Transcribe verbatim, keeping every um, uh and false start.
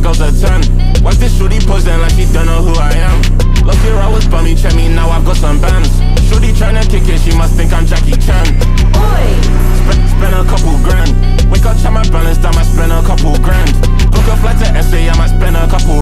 girls a ten. Watch this shorty posing like she don't know who I am. Last year I was bummy, check me, now I've got some bands. Shorty tryna kick it, she must think I'm Jackie Chan. Oi! Spend, spend a couple grand. Wake up, check my balance, I might spend a couple grand. Book a flight to S A, I might spend a couple